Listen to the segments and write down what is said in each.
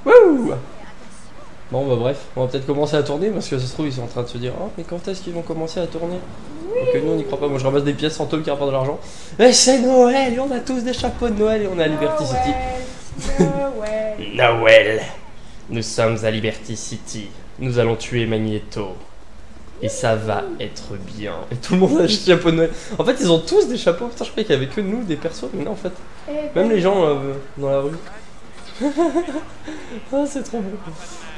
Wouh. Bon bah bref, on va peut-être commencer à tourner parce que ça se trouve ils sont en train de se dire oh mais quand est-ce qu'ils vont commencer à tourner? Donc nous on n'y croit pas, moi je ramasse des pièces sans qui rapportent de l'argent. Et c'est Noël et on a tous des chapeaux de Noël et on est à Liberty City. Noël. Noël. Nous sommes à Liberty City. Nous allons tuer Magneto. Et ça va être bien. Et tout le monde a un chapeau de Noël. En fait ils ont tous des chapeaux. Putain je croyais qu'il y avait que nous des persos, mais non en fait. Même les gens dans la rue. Ah c'est trop beau.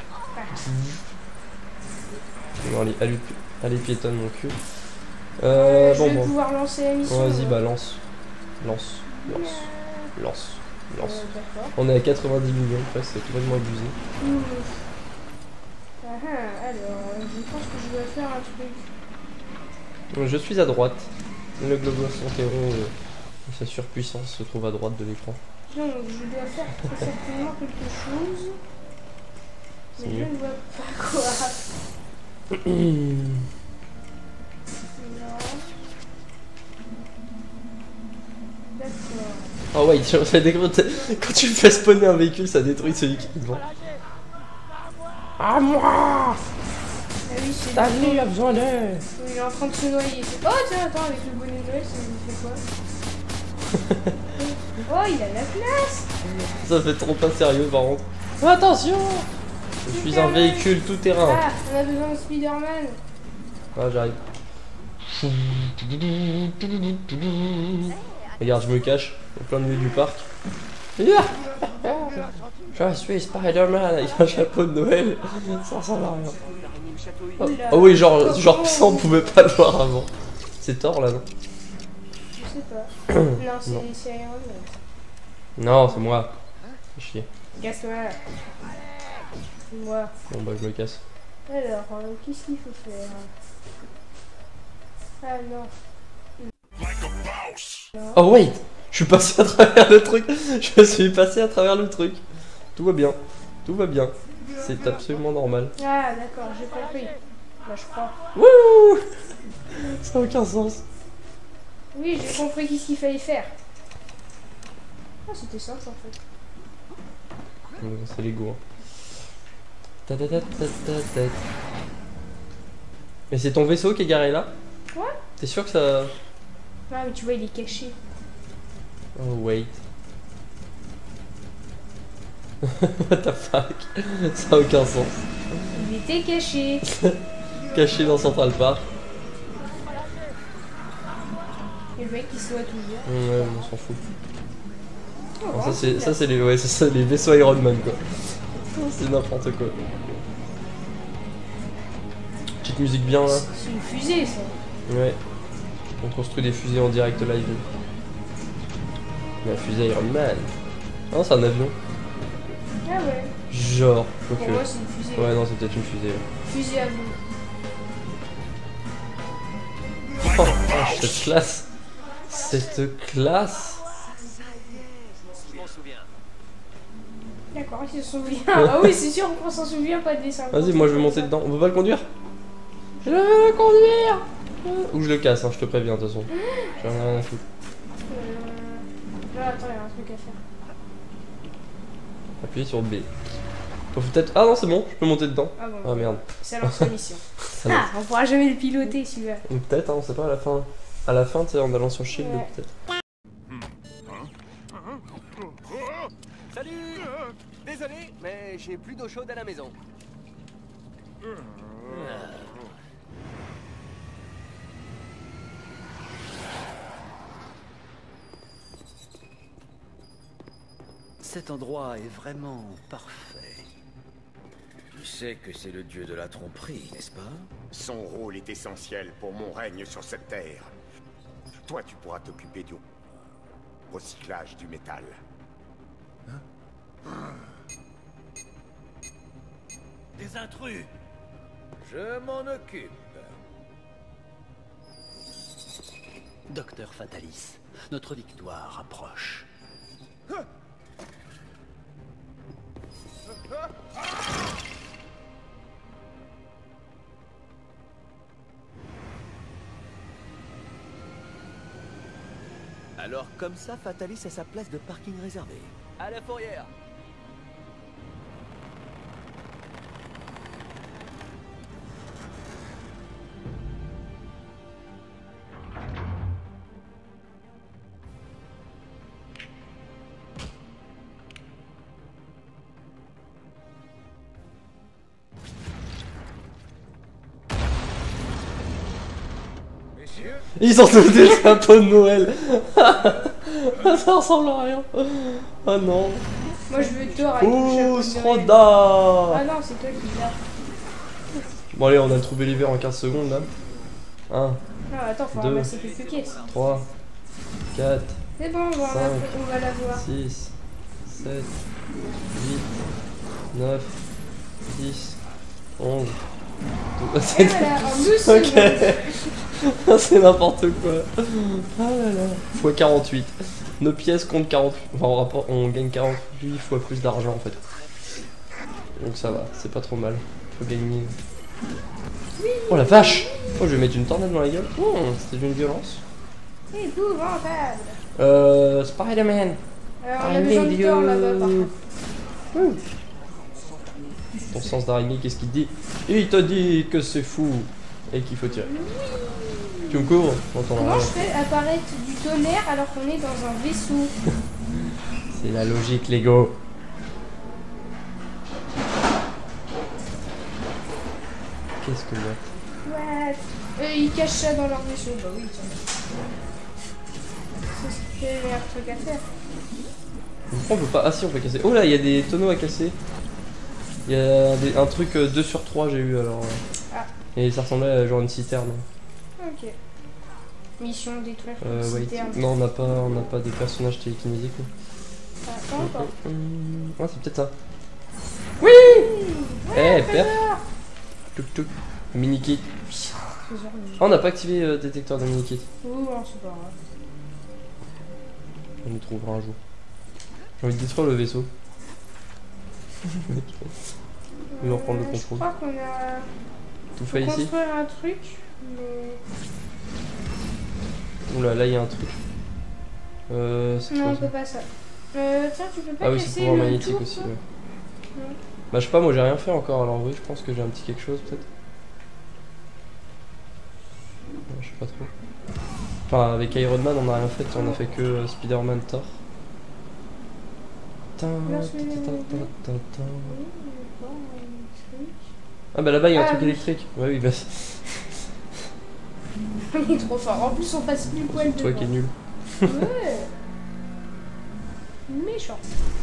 Non, allez piétonne mon cul. Je vais pouvoir lancer la mission. Vas-y, bah lance. On est à 90 millions, presque, c'est complètement abusé. Alors, je pense que je dois faire un truc. Je suis à droite. Le globe interrompt sa surpuissance se trouve à droite de l'écran. Non, je dois faire très certainement quelque chose. Mais je ne vois pas quoi. Non. D'accord. Oh ouais, ça détruit. Quand tu fais spawner un véhicule, ça détruit celui qui est devant. À moi. Ah oui, c'est Stanley il a besoin d'aide. Oui, il est en train de se noyer. Oh tiens, attends, avec le bonnet de Noël, ça lui fait quoi? Oh, il a la place. Ça fait trop pas sérieux par contre. Attention. Je suis un véhicule tout terrain. Ah, on a besoin de Spider-Man. Ah, j'arrive. Regarde, je me cache au plein milieu du parc. Je suis Spider-Man avec un chapeau de Noël. Ça ressemble à rien. Oh oui, genre ça on pouvait pas le voir avant. C'est Thor là, non? Je sais pas. Non, c'est Iron Man. Non, c'est moi. Fais chier. Casse-toi. C'est moi. Bon bah je me casse. Alors, qu'est-ce qu'il faut faire? Ah non. Oh wait, je suis passé à travers le truc. Je suis passé à travers le truc. Tout va bien. Tout va bien. C'est absolument normal. Ah d'accord, j'ai compris. Bah je crois. Wouh. Ça n'a aucun sens. Oui, j'ai compris qu'est-ce qu'il fallait faire. Ah, c'était simple en fait. C'est Lego. Mais c'est ton vaisseau qui est garé là? Quoi? T'es sûr que ça... Ah mais tu vois, il est caché. Oh wait. What the fuck? Ça n'a aucun sens. Il était caché. Caché dans Central Park. Et le mec qui se voit toujours. Ouais, on s'en fout. Oh, Alors, ça c'est les vaisseaux Iron Man quoi. C'est n'importe quoi. Petite musique bien là. C'est une fusée ça. Ouais. On construit des fusées en direct live. La fusée Iron Man. Non, c'est un avion. Ah ouais. Genre. Pour moi c'est une fusée. Ouais, non, c'est peut-être une fusée. Fusée avion. Oh, cette classe. Cette classe. D'accord, il se souvient. Ah oui, c'est sûr qu'on s'en souvient pas de dessin. Vas-y, moi je vais monter dedans. On peut pas le conduire? Je veux le conduire. Ou je le casse, hein, je te préviens de toute façon. J'en ai rien à foutre. Là, attends, il y a un truc à faire. Appuyez sur B. Faut peut-être... Ah non, c'est bon, je peux monter dedans. Ah bon. Ah merde. Ça lance la mission. Ça Ah, on pourra jamais le piloter celui-là. Ou peut-être, hein, on sait pas à la fin. À la fin, tu sais, en allant sur Shield, Ouais. peut-être. Salut! Désolé, mais j'ai plus d'eau chaude à la maison. Cet endroit est vraiment parfait. Tu sais que c'est le dieu de la tromperie, n'est-ce pas? Son rôle est essentiel pour mon règne sur cette terre. Toi, tu pourras t'occuper du recyclage du métal. Des intrus! Je m'en occupe. Docteur Fatalis, notre victoire approche. Alors comme ça, Fatalis a sa place de parking réservée. À la fourrière. Ils ont tous des chapeaux de Noël. Ça ressemble à rien. Oh non. Moi je veux Thor avec le Oh, chapeau de Noël. Sroda. Ah non, c'est toi qui l'as. Bon allez, on a trouvé l'hiver en 15 secondes là. 1, Non, attends, faut Deux. ramasser quelques caisses. 3, 4, C'est bon, on va, Cinq. on va la voir. 6, 7, 8, 9, 10, 11, 12. Et voilà, en 12 secondes. Ok. C'est n'importe quoi. Ah là là. Fois 48. Nos pièces comptent 48. Enfin, on gagne 48 fois plus d'argent en fait. Donc ça va, c'est pas trop mal. Faut gagner. Oh la vache! Oh, je vais mettre une tornade dans la gueule. Oh, c'était d'une violence. C'est épouvantable. Spider-Man. On a besoin de Thor là-bas par contre. Ton sens d'araignée, qu'est-ce qu'il dit? Il t'a dit que c'est fou et qu'il faut tirer. Tu me couvres? Comment je fais apparaître du tonnerre alors qu'on est dans un vaisseau? C'est la logique, Lego. Qu'est-ce que là? What? Ils cachent ça dans leur vaisseau. Bah oui, tiens. C'est le meilleur truc à faire. Pourquoi on peut pas. Ah si, on peut casser. Oh là, il y a des tonneaux à casser. Il y a un truc 2 sur 3 j'ai eu alors. Ah. Et ça ressemblait à genre une citerne. Ok. Mission détruire Wait. citerne. Non, on n'a pas de personnage télékinésique. Ah, pas encore. Ah, c'est peut-être ça. Ouais, Eh, très père. bien. Tuk tuk. Mini kit. Trésor, mais- Ah, on n'a pas activé détecteur de mini kit. Oh, non, c'est pas grave. On le trouvera un jour. J'ai envie de détruire le vaisseau. Il va reprendre le Je contrôle. crois qu'on a. Tout Faut fait ici. construire un truc, mais. Oula, là il y a un truc. C'est Non, quoi on ça? peut pas ça. Tiens, tu peux pas Ah oui, c'est casser pouvoir le magnétique tour, aussi. toi Ouais. Non. Bah, je sais pas, moi j'ai rien fait encore, alors oui, je pense que j'ai un petit quelque chose peut-être. Je sais pas trop. Enfin, avec Iron Man, on a rien fait, on a fait que Spider-Man Thor. Ah bah là-bas il y a un Ah truc oui. électrique. Ouais, oui, bah On est trop fort. En plus, on passe plus poil c'est toi devant. qui est nul. Ouais. Méchant.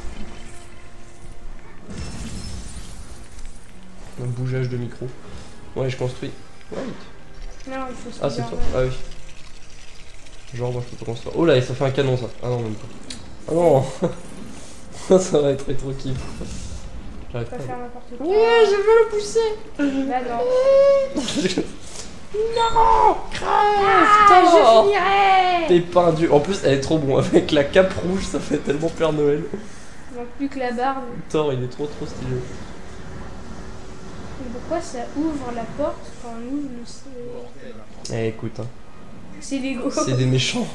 Un bougeage de micro. Ouais, je construis. Wait. Non, il faut se Ah, c'est dire, toi. Ah oui. Genre, moi je peux pas construire. Oh là, ça fait un canon ça. Ah non, même pas. Ah non. Ça va être trop kiff. J'arrive Pas pas. faire n'importe quoi. Ouais, je veux le pousser. Bah non. Non, crève. Je finirai. T'es pas un dieu. En plus, elle est trop bon. Avec la cape rouge, ça fait tellement Père Noël. Il manque plus que la barbe. Thor, il est trop stylé. Mais pourquoi ça ouvre la porte quand on ouvre le... Eh, écoute, hein. C'est Lego. C'est des méchants.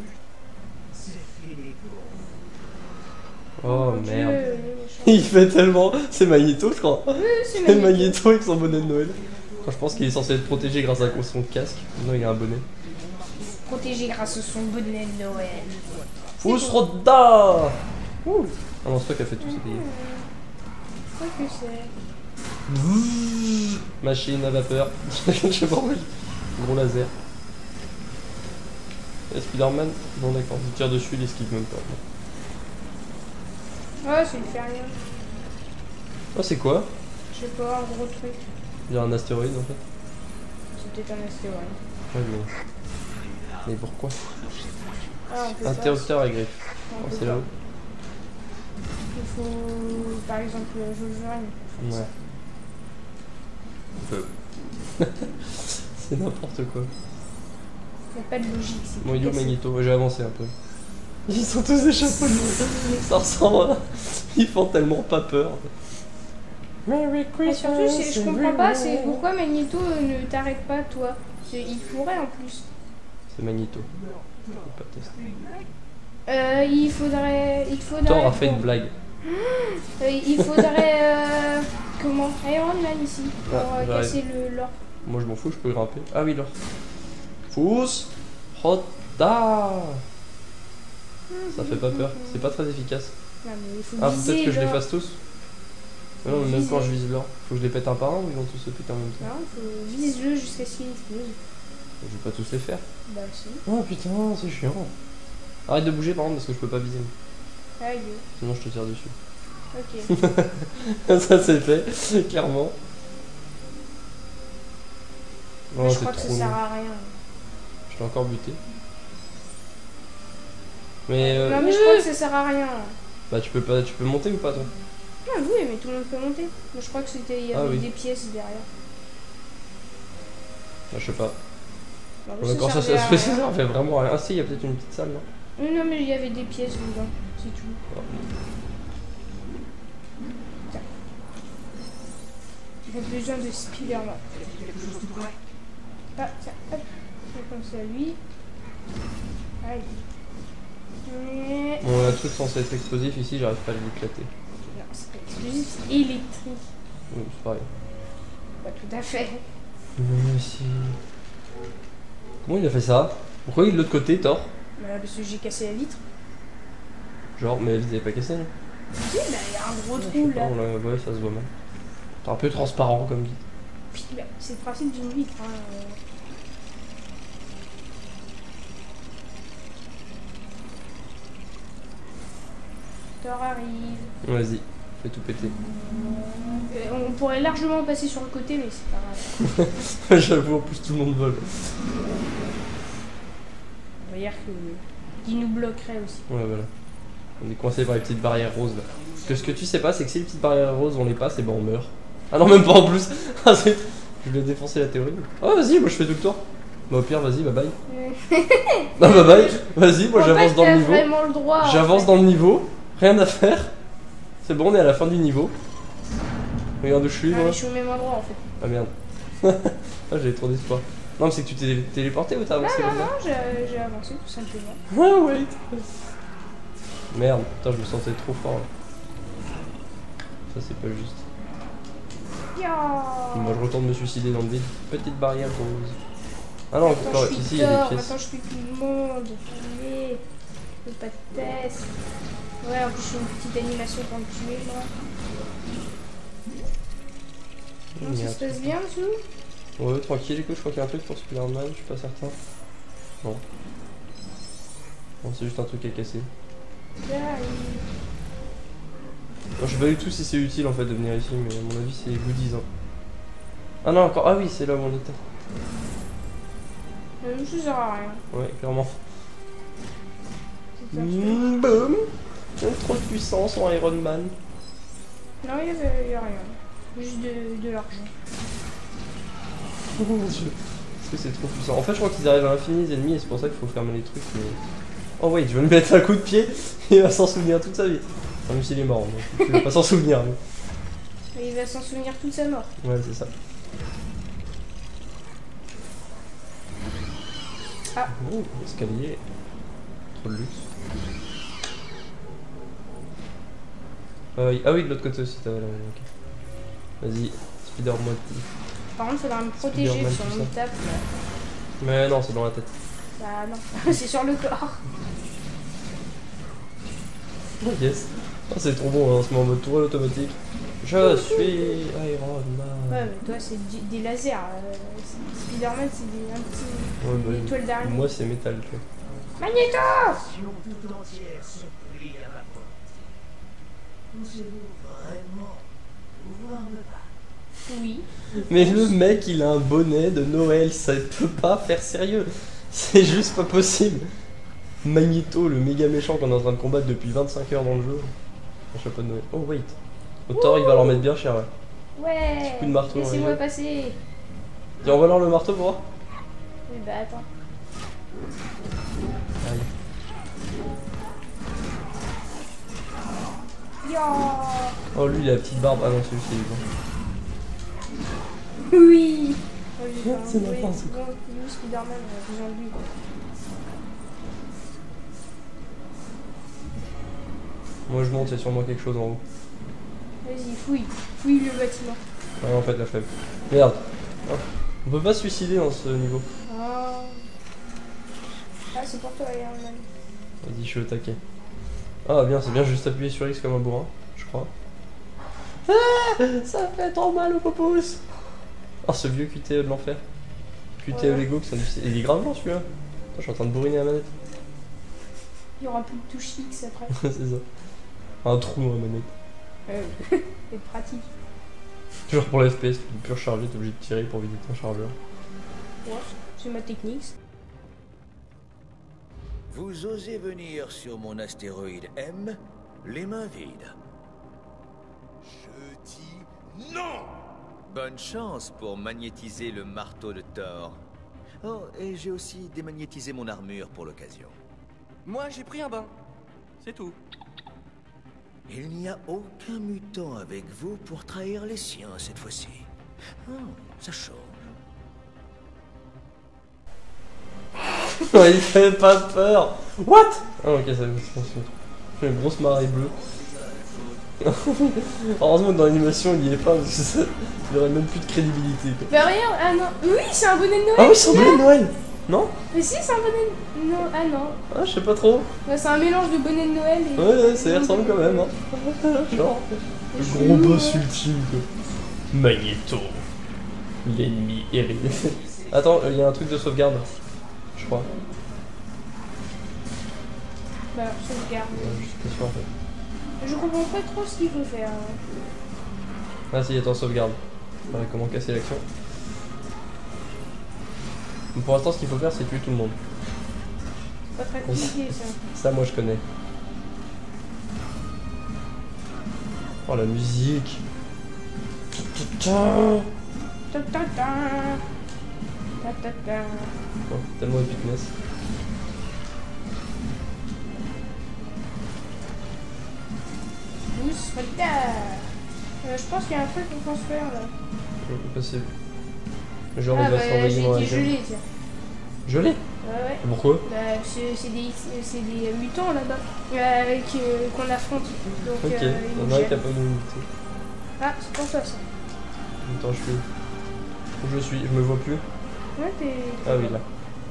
Oh Mon Dieu, merde. les méchants. Il fait tellement. C'est Magneto, je crois. Oui, c'est C'est Magneto. Magneto avec son bonnet de Noël. Enfin, je pense qu'il est censé être protégé grâce à son casque. Non, il a un bonnet. Protégé grâce à son bonnet de Noël. Fusroda. Ouh. Ah non, c'est toi qui a fait tout ça. Je crois que c'est... Machine à vapeur. Je sais pas où. Gros laser. Et Spider-Man. Bon, d'accord. Il tire dessus, il esquive même pas. Ouais, c'est le fait rien. Oh, c'est quoi? Je sais pas, un gros truc. Il y a un astéroïde en fait. C'est peut-être un astéroïde. Ouais, mais pourquoi? Ah, on peut pas. Interrupteur à griffe. On Oh, peut c'est pas. là-haut. Il faut, par exemple, Wolverine. Ouais. C'est n'importe quoi. Il n'y a pas de logique. C'est Bon, il est où cassé. Magneto? Ouais, j'ai avancé un peu. Ils sont tous des chapeaux de Noël. Ça ressemble à... Ils font tellement pas peur. Merry Et surtout, je comprends pas, c'est pourquoi Magneto ne t'arrête pas, toi. Il pourrait en plus. C'est Magneto. Je peux pas tester. Il faudrait. Thor a fait une blague. Il faudrait. Comment Iron Man ici. Pour Ah, j'arrive. casser l'or. Moi je m'en fous, je peux grimper. Ah oui, là. Fous Roda. Ça fait pas peur, c'est pas très efficace. Non, mais il faut Ah, viser peut-être que je les l'or. fasse tous. Mais non, mais même quand je vise l'or, faut que je les pète un par un ou ils vont tous se péter en même temps? Non, il faut vise-le jusqu'à ce qu'il explose. Je vais pas tous les faire. Bah si. Oh putain, c'est chiant. Arrête de bouger par contre parce que je peux pas viser. Aïe. Sinon je te tire dessus. Ok. Ça c'est fait, clairement. Mais Oh, je crois t'es que ça trop sert nul. à rien. Je t'ai encore buté. Mais Non mais je crois que ça sert à rien. bah tu peux monter ou pas toi? Ah oui, mais tout le monde peut monter. Moi je crois que c'était il y avait Ah oui. des pièces derrière. Bah, je sais pas. Non, mais Encore ça servait à rien. servait vraiment à rien. Ah si, il y a peut-être une petite salle là. Non mais il y avait des pièces dedans, c'est tout. Tiens. J'ai besoin de Spider-Man. Ah tiens, hop. Je vais penser à lui. Aïe. Mais... Bon, la truc censé être explosif ici, j'arrive pas à l'éclater. Non, c'est pas explosif, c'est électrique. Oui, c'est pareil. Pas tout à fait. Mais si. Comment il a fait ça? Pourquoi il est de l'autre côté, Thor? Bah, parce que j'ai cassé la vitre. Genre, mais elle avait pas cassé, non? Si, bah il y a un gros Je sais trou pas, là. ouais, ça se voit mal. T'es un peu transparent comme dit. Puis, bah, c'est le principe d'une vitre. Hein. Thor arrive. Vas-y, fais tout péter. On pourrait largement passer sur le côté, mais c'est pas grave. J'avoue, en plus tout le monde vole. On va dire qu'il nous bloquerait aussi. Ouais, voilà. On est coincé par les petites barrières roses là. Parce que ce que tu sais pas, c'est que si les petites barrières roses on les passe, et ben on meurt. Ah non, même pas en plus. Ah, je voulais défoncer la théorie. Oh, vas-y, moi je fais tout le tour. Bah, au pire, vas-y, bye bye. Non, bye bye. Vas-y, moi j'avance dans le niveau. Vraiment le droit. J'avance dans le niveau. Rien à faire. C'est bon, on est à la fin du niveau. Regarde où je suis, Ah, moi. je suis au même endroit en fait. Ah merde. Ah, j'avais trop d'espoir. Non, mais c'est que tu t'es téléporté ou t'as avancé Non, comme ça? non, j'ai avancé tout simplement. Ah, wait. Merde, putain, je me sentais trop fort là. Ça, c'est pas juste. Ya. Moi, je retourne me suicider dans le vide. Petite barrière rose. Ah non, Attends, encore je suis ici, il y a Thor, des pièces. Attends, je suis tout le monde. Allez. Fais pas de test. Ouais, en plus, je fais une petite animation pour le tuer, moi. Non, Il y a ça un se passe truc. bien dessous? Ouais, tranquille, écoute, je crois qu'il y a un truc pour Spider-Man, je suis pas certain. Non. Non, c'est juste un truc à casser. J'arrive. Non, je sais pas du tout si c'est utile en fait de venir ici, mais à mon avis, c'est goodies. Hein. Ah non, encore. Ah oui, c'est là où on était. Ça sert à rien. Ouais, clairement. C'est un truc. Boum. Trop de puissance en Iron Man. Non, il y a rien. Juste de l'argent. Oh mon dieu. Parce que c'est trop puissant. En fait, je crois qu'ils arrivent à l'infini les ennemis et c'est pour ça qu'il faut fermer les trucs. Mais... Oh wait, je vais lui mettre un coup de pied et il va s'en souvenir toute sa vie. Enfin, même s'il est mort, donc il va pas s'en souvenir. Mais... Et il va s'en souvenir toute sa mort. Ouais, c'est ça. Ah. Oh, escalier. Trop de luxe. Ah oui, de l'autre côté aussi, t'as la... Ok. Vas-y, Spider-Man. Par contre, faudra me protéger Spider-Man, si on tout me ça. tape. Là. Mais non, c'est dans la tête. Bah non, c'est sur le corps. Oh yes. Oh, c'est trop bon, hein, on se met en mode tourelle automatique. Je suis Iron Man. Ouais, mais toi, c'est des lasers. Spider-Man, c'est un petit. Ouais, Une étoile d'araignée. moi, c'est métal, tu vois. Magneto! tout entière se plie à ma porte. Osez-vous vraiment pouvoir me battre? Oui. Mais le mec, il a un bonnet de Noël, ça peut pas faire sérieux. C'est juste pas possible. Magneto, le méga méchant qu'on est en train de combattre depuis 25 heures dans le jeu. Un chapeau de Noël. Oh, wait. Autant il va leur mettre bien cher, ouais. Ouais. coup de marteau, Laissez-moi ouais. passer. Tiens, on va leur le marteau pour voir. Oui, bah attends. Aïe. Yo. Oh, lui, il a la petite barbe. Ah non, celui-ci, il est bon. Oui. Oh, lui, C'est oui, n'importe bon, lui, Spider-Man, on a besoin de lui. Moi, je monte, il y a sûrement quelque chose en haut. Vas-y, fouille. Fouille le bâtiment. Ah, en fait, la flemme. Merde. Oh. On peut pas se suicider dans ce niveau. Oh. Ah, c'est pour toi, Iron Man. Vas-y, je suis au taquet. Ah, bien, c'est bien, juste appuyer sur X comme un bourrin, je crois. Ah, ça fait trop mal au popousse. Oh, ce vieux QTE de l'enfer. QTE Lego qui sont difficiles. Il est grave long celui-là. Attends, je suis en train de bourriner la manette. Il y aura plus de touche X après. C'est ça. Un trou dans la manette. C'est pratique. Toujours pour l'FPS, tu peux plus recharger, t'es obligé de tirer pour vider ton chargeur. Ouais, c'est ma technique. Vous osez venir sur mon astéroïde M, les mains vides. Je dis non! Bonne chance pour magnétiser le marteau de Thor. Oh, et j'ai aussi démagnétisé mon armure pour l'occasion. Moi, j'ai pris un bain. C'est tout. Il n'y a aucun mutant avec vous pour trahir les siens cette fois-ci. Oh, ça change. Ouais, il fait pas peur. What? Ah ok, ça me fait une grosse marée bleue. Heureusement que dans l'animation il y est pas, parce que ça, il aurait même plus de crédibilité. Quoi. Bah regarde, ah non, oui c'est un bonnet de Noël. Ah oui, c'est un bonnet de Noël. Non? Mais si c'est un bonnet de... Non, ah non. Ah, je sais pas trop. Bah, c'est un mélange de bonnet de Noël et... Ouais, ça y ressemble quand même. Hein. Genre, le gros boss ultime quoi. Magneto. L'ennemi hérité. Attends, il y a un truc de sauvegarde. Je crois. Bah alors sauvegarde. Je suis pas sûr en fait. Je comprends pas trop ce qu'il faut faire. Ah si, attends, sauvegarde. Ouais, comment casser l'action. Pour l'instant, ce qu'il faut faire, c'est tuer tout le monde. C'est pas très compliqué ça. Ça, moi, je connais. Oh, la musique. Ta ta ta. Ta ta ta. Oh, tellement épicness. Douce solitaire. Je pense qu'il y a un truc qu'on pense faire là. Possible. Genre, Ah il va bah s'envoyer j'ai dans la été gueule. gelé tiens. Gelé? Ouais. Pourquoi? Bah c'est des mutants là-bas. Qu'on affronte. Donc Ok, ils il y nous en a un gèlent. qui a pas de mobilité. Ah c'est pour ça ça. Attends, je suis où? Où je suis? Je me vois plus. Ouais t'es... Ah oui, là.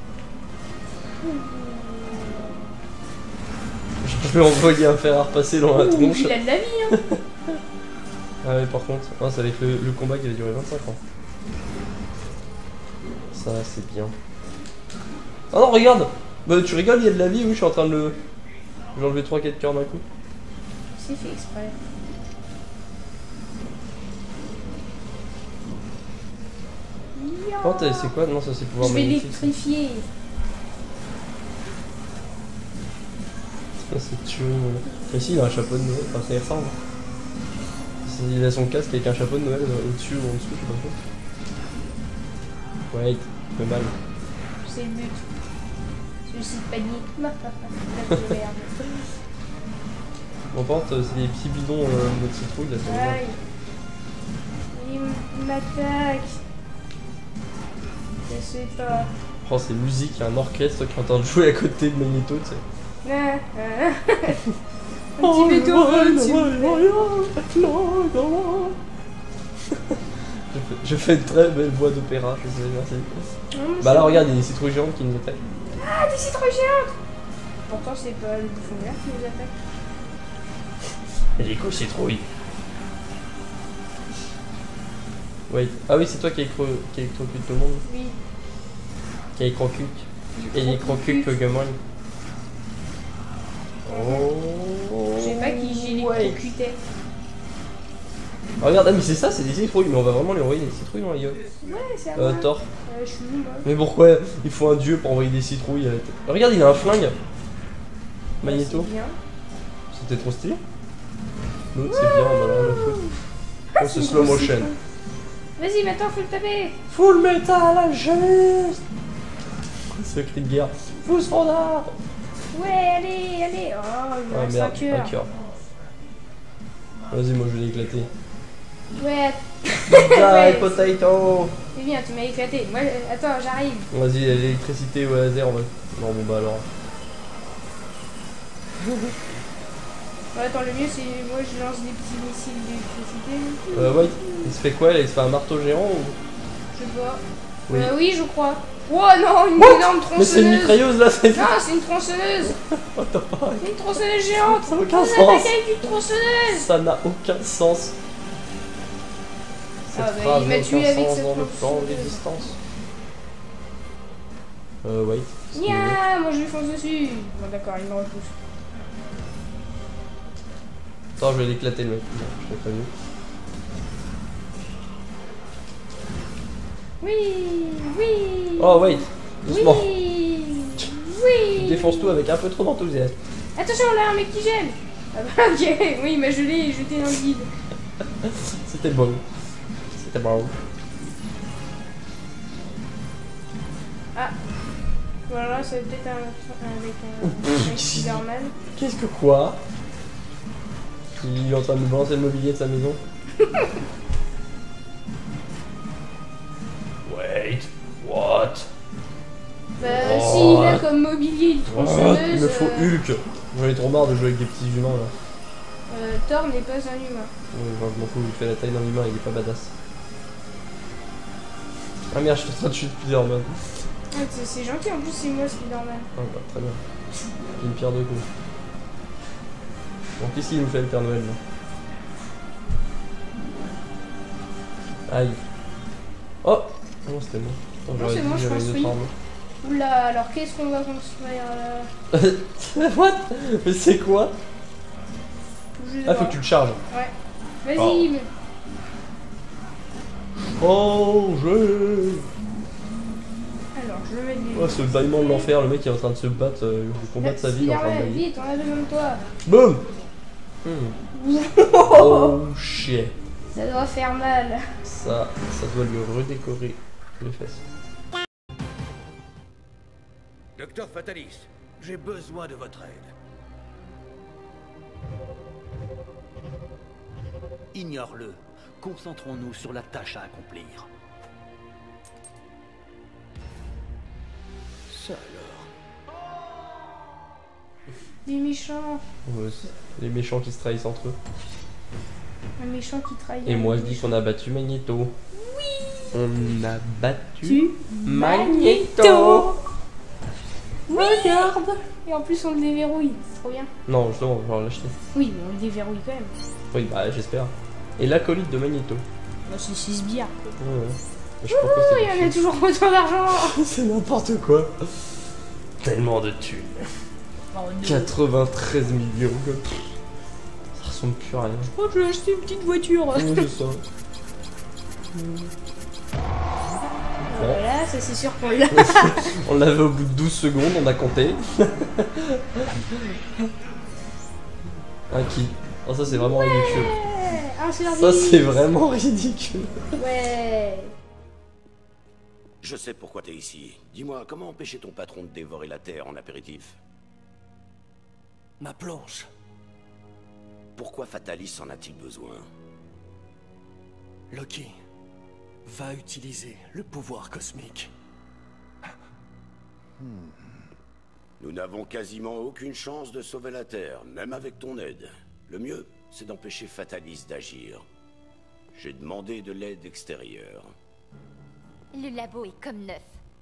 Je peux envoyer un fer à repasser dans la tronche. Il a de la vie hein. Ah ouais, par contre, oh, ça va être le combat qui va durer 25 ans. Ça, c'est bien. Ah non, regarde! Bah, tu rigoles, il y a de la vie, oui, je suis en train de le... J'ai enlevé 3-4 cœurs d'un coup. C'est fait exprès. Oh, c'est quoi? Non, ça c'est pouvoir Je vais magnétique. l'électrifier. Ça, c'est tué. Ici, il a un chapeau de Noël, enfin, ça y ressemble. Il a son casque avec un chapeau de Noël au-dessus ou en dessous, je sais pas quoi. Ouais, il fait mal. C'est le but. Suicide panique. La merde. Bon, par contre, c'est des petits bidons de citrouille là, ça va bien. Aïe. Il m'attaque. Je sais pas. Oh, c'est musique, il y a un orchestre qui est en train de jouer à côté de Magneto, tu sais. Un petit Beethoven, s'il vous plaît. Je fais une très belle voix d'opéra, je sais, merci. Bah là, regarde, il y a des citrouilles géantes qui nous attaquent. Ah, des citrouilles géantes. Pourtant, c'est pas le bouffon vert qui nous attaque. Et les coups, citrouilles. Wait. Ah oui, c'est toi qui électrocute tout le monde. Oui. Qui électrocute. Électrocute Pokémon. Oh. Je sais pas qui j'ai l'électrocuté. Oh, regarde, ah, mais c'est ça, c'est des citrouilles, mais on va vraiment lui envoyer des citrouilles dans la gueule. Ouais, c'est à moi. Thor. Je suis où, moi? Mais pourquoi il faut un dieu pour envoyer des citrouilles à la tête? Regarde, il a un flingue. Magneto. C'est bien. C'était trop stylé. L'autre, c'est bien, on a rien à foutre. Oh, c'est slow motion. Vas-y, maintenant, faut le taper. Full metal, juste. C'est le cri de guerre. Full standard. Ouais, allez, allez. Oh, il me Ah reste merde, un cœur. un cœur. Vas-y, moi je vais l'éclater. Ouais. Die potato. C'est bien, tu m'as éclaté. Moi, attends, j'arrive. Vas-y, l'électricité au laser, on va... Non, bon bah alors. Bon, attends, le mieux, c'est moi, je lance des petits missiles d'électricité. Ouais, il se fait quoi là? Il se fait un marteau géant ou... Je sais pas. Oui. Oui, je crois. Oh non, une énorme tronçonneuse. Mais c'est une mitrailleuse là, c'est... Non, c'est une tronçonneuse. What the fuck? C'est une tronçonneuse géante. Ça n'a aucun On sens. attaque avec une tronçonneuse. Ça n'a aucun sens. Cette Ah, bah, phrase il m'a n'a tué aucun avec sens cette dans le plan tronçonneuse. d'existence. Wait. Nia, moi je lui fonce dessus. Bon d'accord, il me repousse. Attends, je vais l'éclater le mec. Non, je l'ai prévenu. Oui, oui. Oh, wait. Doucement. Oui, Tu oui. défonces tout avec un peu trop d'enthousiasme. Attention, là, un mec qui gèle. Ah bah, ok, oui, il m'a gelé et jeté dans le vide. C'était bon. C'était bon. Ah. Voilà, ça va peut-être avec Spider-Man. Qu'est-ce que quoi? Il est en train de balancer le mobilier de sa maison. Wait. What? Bah, Oh, s'il ouais. a comme mobilier une tronçonneuse. Il me faut Hulk. J'en ai trop marre de jouer avec des petits humains là. Thor n'est pas un humain. Ouais, enfin, je m'en fous, il fait la taille d'un humain, il est pas badass. Ah merde, je suis en train de tuer Spider-Man. Ah, c'est gentil, en plus c'est moi Spider-Man. Ah bah très bien. J'ai une pierre de coups. Bon, qu'est-ce qu'il nous fait le Père Noël là? Aïe. Oh non, c'était moi. Attends, Non, j'aurais c'est dit moi, que je j'avais une construis. autre arme. Oula, alors qu'est-ce qu'on va construire là? What? Mais c'est quoi? Je sais Ah, faut pas. que tu le charges. Ouais. Vas-y, Oh. mais... Oh, je... Alors, je vais mettre des... Oh, ce bâillement de l'enfer, le mec il est en train de se battre, le combat de sa vie, il est en train de Spider-Man, bailler. vite, on a besoin de toi. Boum. Oh shit. Ça doit faire mal. Ça doit lui redécorer les fesses. Docteur Fatalis, j'ai besoin de votre aide. Ignore-le. Concentrons-nous sur la tâche à accomplir. Ça alors. Des méchants. Ouais, les méchants qui se trahissent entre eux. Un méchant qui trahit. Et un moi je méchant. dis qu'on a battu Magneto. Oui. On a battu Tu Magneto. Regarde. Et en plus on le déverrouille. C'est trop bien. Non, justement, on va l'acheter. Oui, mais on le déverrouille quand même. Oui, bah j'espère. Et l'acolyte de Magneto. Bah, c'est 6 bières. Ouais, ouais. Je sais pas pourquoi Oh, il y en a toujours autant d'argent. c'est n'importe quoi. Tellement de thunes. Oh, non. 93 millions. Quoi. Pff, ça ressemble plus à rien. Je crois que je vais acheter une petite voiture. Ouais, c'est ça. Voilà, ça c'est sûr qu'on l'a. On l'avait au bout de 12 secondes, on a compté. Un qui? Oh, ça c'est vraiment ridicule. Un service. Ça c'est vraiment ridicule. Ouais. Je sais pourquoi t'es ici. Dis-moi, comment empêcher ton patron de dévorer la Terre en apéritif? Ma planche. Pourquoi Fatalis en a-t-il besoin? Loki va utiliser le pouvoir cosmique. Nous n'avons quasiment aucune chance de sauver la Terre, même avec ton aide. Le mieux, c'est d'empêcher Fatalis d'agir. J'ai demandé de l'aide extérieure. Le labo est comme neuf.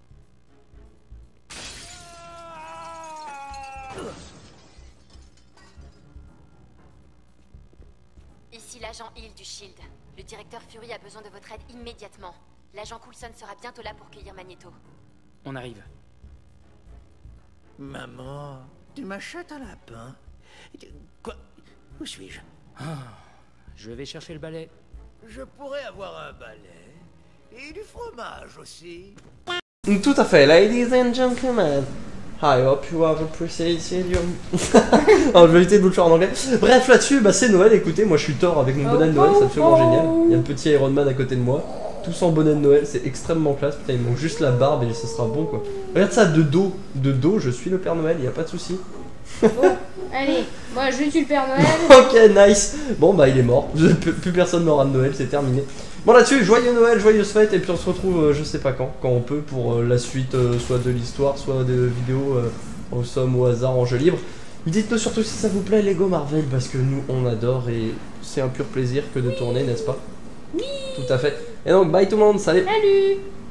Ici l'agent Hill du SHIELD. Le directeur Fury a besoin de votre aide immédiatement. L'agent Coulson sera bientôt là pour cueillir Magneto. On arrive. Maman, tu m'achètes un lapin? Quoi? Où suis-je? Je vais chercher le balai. Je pourrais avoir un balai. Et du fromage aussi. Tout à fait, ladies and gentlemen. I hope you have appreciated your... Alors, je vais éviter de vous le faire en anglais. Bref, là-dessus, bah, c'est Noël. Écoutez, moi je suis Thor avec mon bonnet de Noël, c'est absolument génial. Il y a le petit Iron Man à côté de moi. Tous en bonnet de Noël, c'est extrêmement classe. Putain, il manque juste la barbe et ça sera bon quoi. Regarde ça, de dos. De dos, je suis le Père Noël, y a pas de souci. Bon, allez, moi je tue le Père Noël. Ok, nice. Bon, bah, il est mort. Plus personne n'aura de Noël, c'est terminé. Bon, là-dessus, joyeux Noël, joyeuse fête. Et puis on se retrouve, je sais pas quand on peut, pour la suite, soit de l'histoire, soit de vidéos en somme au hasard, en jeu libre. Dites-nous surtout si ça vous plaît, Lego Marvel, parce que nous, on adore et c'est un pur plaisir que de tourner, n'est-ce pas? Oui. Tout à fait. Et donc, bye tout le monde, salut. Salut.